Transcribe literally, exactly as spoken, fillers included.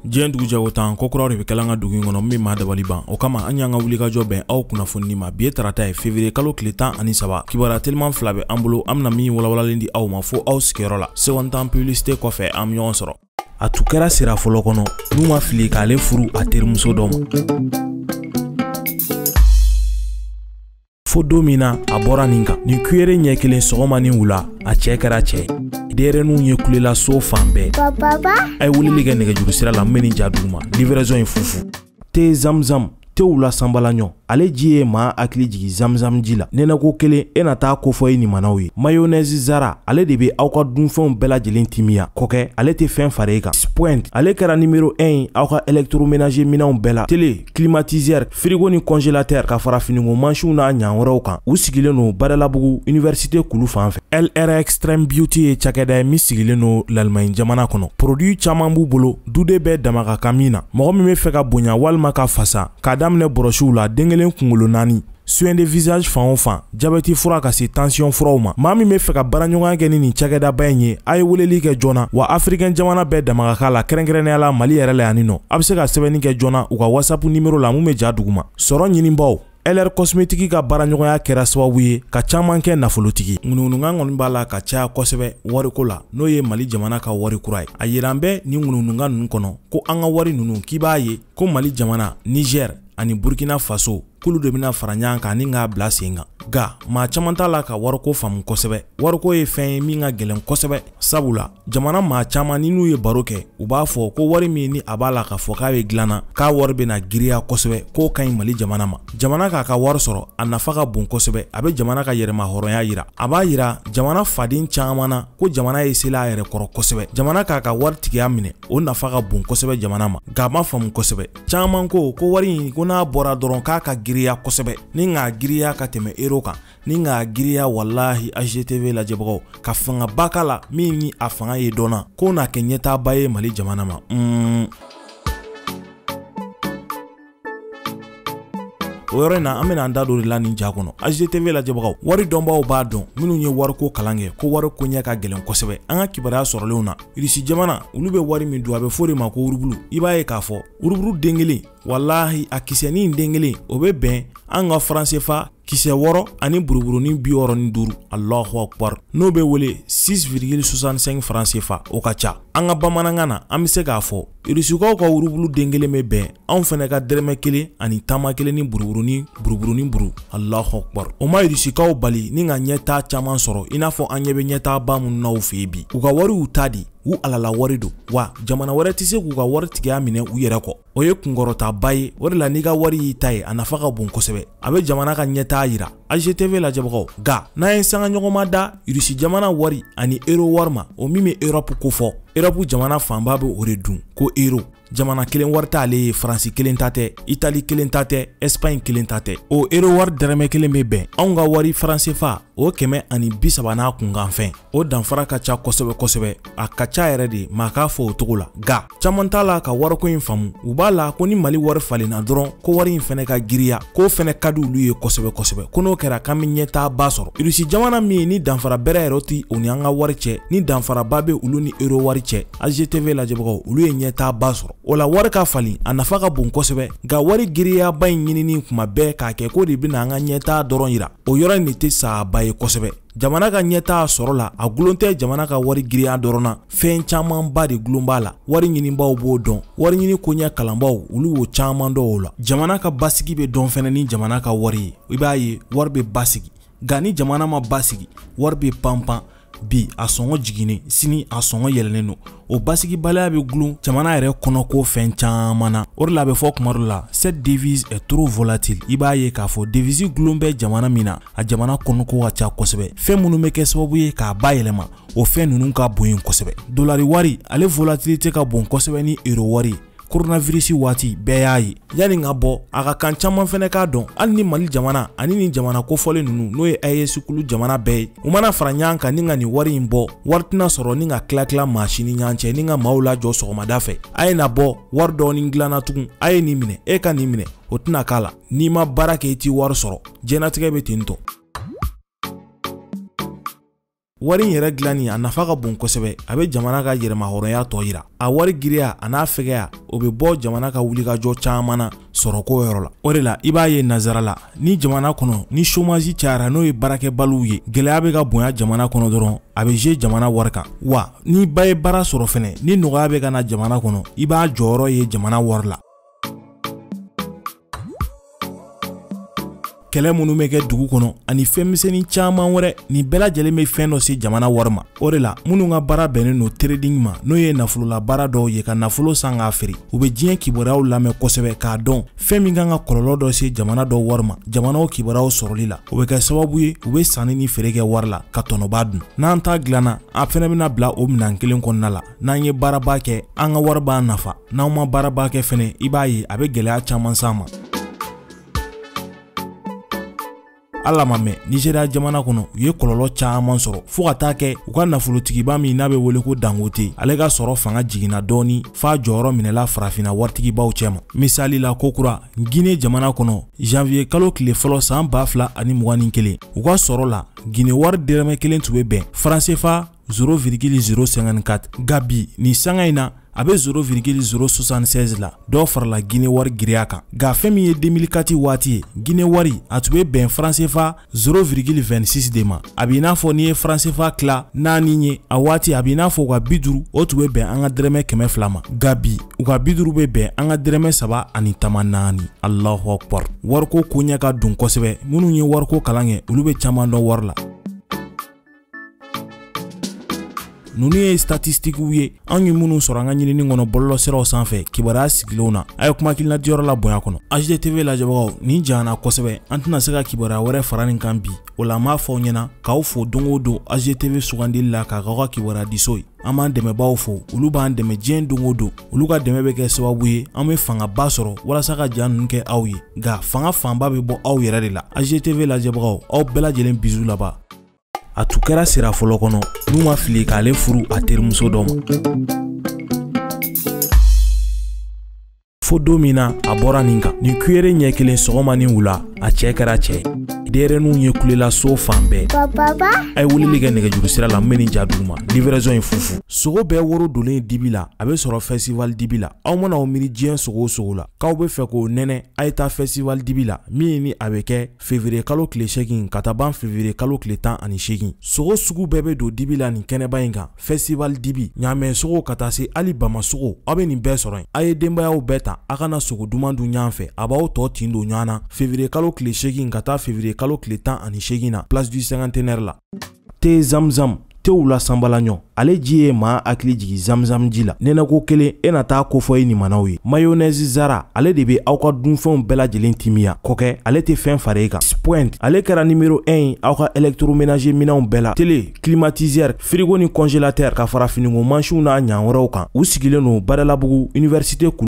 Diɲɛ dugu jɛ o tan ko kuraw de bɛ kɛla an ka dugu in kɔnɔ min ma dabali ban o kama an y'an ka wuli ka jɔ bɛn aw kunnafoni ma bi ye tarata ye février kalo tile tan ani saba kibaruya teliman fila bɛ an bolo an bɛna min walawalalen di aw ma fo aw sigiyɔrɔ la seconde temps publicité kɔfɛ an bɛ ɲɔgɔn sɔrɔ. A tun kɛra sira fɔlɔ kɔnɔ n'u ma fili k'ale furu a terimuso dɔ ma. Fo don min na a bɔra nin kan nin kuyere ɲɛ kelen sɔgɔma ni wula a cɛ kɛra cɛ ye denyɛrɛninw ye kulela so fan bɛɛ a ye wulili kɛ nɛgɛjuru sira la n bɛ nin ja dugu ma livraison ye fufu te zamzam tew la sanbalaɲɔ ale ji ye maa hakili jigi zamzam ji la nɛnɛko kelen e na taa kofɔ e nimanaw ye mayonnaise zara ale de bɛ aw ka dunfɛnw bɛɛ lajɛlen timiya kɔkɛ ale tɛ fɛn fara e kan point ale kɛra numéro un ye aw ka électroménager minɛnw bɛɛ la télé climatiseur frigo ni congélateur ka fara finiko mansiw n'a ɲan wɛrɛw kan u sigilen no Badalabugu université kulu fan fɛ L R Extreme Beauty ye cakɛda ye min sigilen no l'Allemagne jamana kɔnɔ produit caman b'u bolo dude bɛɛ dama ka kan min na mɔgɔ min bɛ fɛ ka bonya walima ka fasa k'a daminɛ bɔrɔsiw la den kelen kunkolo naani soin de visage fan o fan jabɛti fura ka se tension furaw ma maa min bɛ fɛ ka baaraɲɔgɔnya kɛ ni nin cakɛdaba in ye a ye weleli kɛ joona wa africain jamana bɛɛ dama ka kan la kɛrɛnkɛrɛnnenya la Mali yɛrɛ la yanni nɔ a bɛ se ka sɛbɛnni kɛ joona u ka WhatsApp numéro la mun bɛ ja dugu ma sɔrɔ ɲinibaw L R Cosmétique ka baaraɲɔgɔnya kɛra sababu ye ka caman kɛ nafolotigi ŋunuŋunukan kɔni b'a la ka caya kosɛbɛ wariko la n'o ye Mali jamana ka wari kura ye a yiran bɛ ni ŋunuŋunukan ninnu kɔnɔ ko an ka wari ninnu k'i b'a ye ko Mali jamana Niger ani Burkina Faso kulu de bɛna fara ɲɔgɔn kan ni k'a bila sen kan ga maa caman t'a la ka wariko faamu kosɛbɛ wariko ye fɛn ye min ka gɛlɛn kosɛbɛ sabula jamana maa caman ni n'u ye baro kɛ u b'a fɔ ko wari min ni a b'a la ka fɔ k'a bɛ dilanna k'a wari bɛna giriya kosɛbɛ k'o ka ɲi Mali jamana ma jamana k'a ka wari sɔrɔ a nafa ka bon kosɛbɛ a bɛ jamana ka yɛrɛma hɔrɔnya yira a b'a yira jamana faden caman na ko jamana ye sela a yɛrɛ kɔrɔ kosɛbɛ jamana k'a ka wari tigiya minɛ o nafa ka bon kosɛbɛ jamana ma nka a ma faamu kosɛbɛ caman ko ko wari in ko n'a bɔra dɔrɔn k'a ka giriya kosɛbɛ ni k'a giriya ka tɛmɛ euro kan ni k'a giriya walahi A G T V lajɛbagaw ka fanga ba k'a la min ni a fanga ye dɔnna ko n'a kɛ ɲɛtaaba ye Mali jamana ma mm. O yɔrɔ in na an bɛna an da don de la nin ja kɔnɔ A G T V lajɛbagaw wari dɔnbaw b'a dɔn minnu ye wariko kalan kɛ ko wariko ɲɛ ka gɛlɛn kosɛbɛ an ka kibaruya sɔrɔlenw na Irisi jamana olu bɛ wari min dun a bɛ fɔ de ma ko urubulu i b'a ye k'a fɔ urubulu den kelen walahi a kisɛnin den kelen o bɛ bɛn an ka franc C F A kisɛ wɔɔrɔ ani buruburunin bi wɔɔrɔ ni duuru Allahu akbar n'o bɛ wele six virgule soixante-cinq franc C F A o ka ca an ka bamanankan na an bɛ se k'a fɔ Irisukaw ka urubulu den kelen bɛ bɛn anw fɛnɛ ka dɛrɛmɛ kelen ani taama kelen ni buruburunin buruburunin buru Allahu akbar o ma Irisukaw bali ni ka ɲɛtaa caman sɔrɔ i n'a fɔ an ɲɛ bɛ ɲɛtaaba minnu n'aw fɛ yen bi u ka wariw ta di u alala wari don wa jamana wɛrɛ tɛ se k'u ka wari tigiya minɛ u yɛrɛ kɔ o ye kunkɔrɔtaba ye o de la n'i ka wari y'i ta ye a nafa ka bon kosɛbɛ a bɛ jamana ka ɲɛtaa yira A G T V lajɛbagaw ga n'an ye sanga ɲɔgɔnma da Irisi jamana wari ani euro wari ma o min bɛ Europe ko fɔ Europe jamana fanba bɛ o de dun ko euro jamana kelen wari t'ale ye Faransi kelen ta tɛ Itali kelen ta tɛ Espagne kelen ta tɛ o euro wari dɛrɛmɛ kelen bɛ bɛn anw ka wari franc C F A o kɛmɛ ani bi saba n'a kunkan fɛn o danfara ka ca kosɛbɛ kosɛbɛ a ka ca yɛrɛ de maa k'a fɔ o cogo la ga caman t'a la ka wariko in faamu u b'a la ko ni Mali wari falenna dɔrɔn ko wari in fɛnɛ ka giriya k'o fɛnɛ ka di olu ye kosɛbɛ kosɛbɛ ko n'o kɛra k'an bɛ ɲɛtaaba sɔrɔ Irisi jamana min ni danfara bɛrɛ yɛrɛ tɛ o ni an ka wari cɛ ni danfaraba bɛ olu ni euro wari cɛ A G T V lajɛbagaw olu ye ɲɛtaaba sɔrɔ o la wari ka falen a nafa ka bon kosɛbɛ nka wari giriyaba in ɲinini kuma bɛɛ k'a kɛ ko de bɛna an ka ɲɛtaa dɔrɔn yira o yɔrɔ in de tɛ saaba ye kosɛbɛ jamana ka ɲɛtaa sɔrɔ la a gulon tɛ jamana ka wari giriya dɔrɔn na fɛn camanba de gulon b'a la wari ɲinibaw b'o dɔn wari ɲini koɲɛ kalanbaw olu y'o caman dɔn o la jamana ka basigi bɛ dɔn fɛnɛ ni jamana ka wari ye i b'a ye wari bɛ basigi nka ni jamana ma basigi wari bɛ panpan bi a sɔngɔ jiginnen sini a sɔngɔ yɛlɛnnen don o basigibaliya bɛ gulon jamana yɛrɛ kɔnɔ ko fɛn caman na o de la a bɛ fɔ kuma dɔ la cette devise est trop volatile i b'a ye k'a fɔ devise gulon bɛ jamana min na a jamana kɔnɔ ko ka ca kosɛbɛ fɛn minnu bɛ kɛ sababu ye k'a bayɛlɛma o fɛn ninnu ka bon kosɛbɛ dolari wari ale volatilité ka bon kosɛbɛ ni euro wari coronavirus waati bɛɛ y'a ye yanni ka bɔ a ka kan caman fɛnɛ k'a dɔn hali ni Mali jamana ani ni jamana kofɔlen ninnu n'o ye A E S kulu jamana bɛɛ ye u mana fara ɲɔgɔn kan ni ka nin wari in bɔ wari tɛna sɔrɔ ni ka tila tila maa si ni ɲɔgɔn cɛ ni ka maaw lajɔ sɔgɔmada fɛ a ye na bɔ wari dɔɔni dilanna tugun a ye nin minɛ e ka nin minɛ o tɛna k'a la n'i ma baara kɛ i ti wari sɔrɔ diɲɛlatigɛ bɛ ten tɔ wari yɛrɛ dilanni a nafa ka bon kosɛbɛ a bɛ jamana ka yɛrɛma hɔrɔnya tɔ yira a wari giriya a n'a fɛgɛya o bɛ bɔ jamana ka wulikajɔ caman na sɔrɔko yɔrɔ la o de la i b'a ye nazara la ni jamana kɔnɔ ni chômage cayara n'o ye baarakɛbaliw ye gɛlɛya bɛ ka bonya jamana kɔnɔ dɔrɔn a bɛ je jamana wari kan wa ni ba ye baara sɔrɔ fɛnɛ ni nɔgɔya bɛ ka na jamana kɔnɔ i b'a jɔyɔrɔ ye jamana wari la kɛlɛ minnu bɛ kɛ dugu kɔnɔ ani fɛnmisɛnnin caman wɛrɛ nin bɛɛ lajɛlen bɛ fɛn dɔ se jamana wari ma o de la minnu ka baara bɛnnen don trading ma n'o ye nafolola baara dɔw ye ka nafolo san k'a feere u bɛ diɲɛ kibaruyaw lamɛn kosɛbɛ k'a dɔn fɛn min kan ka kɔlɔlɔ dɔ se jamana dɔw wari ma jamanaw kibaruyaw sɔrɔli la o bɛ kɛ sababu ye u bɛ sanni ni feere kɛ wari la ka tɔnɔba dun n'an ta dilanna a fɛnɛ bɛna bila o minɛn kelen kɔnɔna la n'an ye baaraba kɛ an ka wari b'a nafa n'an ma baaraba kɛ fɛnɛ i b'a ye a bɛ gɛlɛya caman s'an ma ala ma mɛn Nigeria jamana kɔnɔ u ye kɔlɔlɔ caman sɔrɔ fo ka taa kɛ u ka nafolotigiba min n'a bɛ wele ko Dangote ale ka sɔrɔ fanga jiginna dɔɔni f'a jɔyɔrɔ minɛla farafinna waritigibaw cɛma misali la ko kura Guinée jamana kɔnɔ janvier kalo tile fɔlɔ san ba fila ani mugan ni kelen u ka sɔrɔ la Guinée wari dɛrɛmɛ kelen tun bɛ bɛn franc C F A zéro virgule zéro cinquante-quatre nka bi nin sanga in na a bɛ zéro virgule zéro soixante-seize la dɔw farala Guinée wari giriya kan nka fɛn min ye deux mille quatre waati ye Guinée wari a tun bɛ bɛn franc C F A zéro virgule vingt-six de ma a b'i n'a fɔ n'i ye franc C F A tila naani ye a waati a b'i n'a fɔ u ka bi duuru o tun bɛ bɛn an ka dɛrɛmɛ kɛmɛ fila ma nka bi u ka bi duuru bɛ bɛn an ka dɛrɛmɛ saba ani tama naani Allahu Akbar wariko ko ɲɛ ka don kosɛbɛ minnu ye wariko kalan kɛ olu bɛ caman dɔn wari la nunu ye statistikiw ye an ye minnu sɔrɔ an ka ɲinini kɔnɔ bɔlɔlɔsiraw sanfɛ kibaruya sigilenw na a ye kuma hakilina diyɔrɔ la bonya kɔnɔ H D T V lajɛbagaw nin janyana kosɛbɛ an tɛna se ka kibaruya wɛrɛ fara nin kan bi o la an b'a fɔ aw ɲɛna k'aw fo don o don H D T V sugandili la k'a k'aw ka kibaruya di so ye an b'an dɛmɛbaaw fo olu b'an dɛmɛ diɲɛ don o don olu ka dɛmɛ bɛ kɛ sababu ye an bɛ fangaba sɔrɔ walasa ka ja ninnu kɛ aw ye nka fanga fanba bɛ bɔ aw yɛrɛ de la H D T V lajɛbagaw aw bɛɛ lajɛlen bisu laban a tun kɛra sira fɔlɔ kɔnɔ n'u ma fili k'ale furu a terimuso dɔ ma fo don min na a bɔra nin kan nin kuyere ɲɛ kelen sɔgɔma ni wula a cɛ kɛra cɛ ye denyɛrɛninw ye kulela so fan bɛɛ a ye weleli kɛ nɛgɛjuru sira la n bɛ nin ja dugu ma livraison ye fufu sogo bɛɛ woro donnen dibi la a bɛ sɔrɔ festival dibi la aw mana aw miiri diɲɛ sogo o sogo la k'aw bɛ fɛ k'o nɛnɛ a ye taa festival dibi la min ni a bɛ kɛ février kalo tile seegin ka taa ban février kalo tile tan ani seegin sogo sugu bɛɛ bɛ don dibi la nin kɛnɛba in kan festival dibi ɲaamɛ sogo ka taa se hali bama sogo aw bɛ nin bɛɛ sɔrɔ yen a ye denbayaw bɛɛ ta a kana sogo duman dun ɲɔgɔn fɛ a b'aw tɔ tin don ɲɔgɔn na février kalo tile seegin ka taa février kalo tile tan ani seegin na place du cinquantenaire la te zamzam tew la sanbalaɲɔ ale ji ye maa hakili jigi zamzam ji la nɛnɛko kelen e na taa kofɔ i nimanaw ye mayonnaise zara ale de bɛ aw ka dunfɛnw bɛɛ lajɛlen timiya kɔkɛ ale tɛ fɛn fara e kan Point ale kɛra numéro un ye aw ka électroménager minɛnw bɛɛ la télé climatiseur frigo ni congélateur ka fara finiko mansiw n'a ɲan wɛrɛw kan u sigilen don Badalabugu université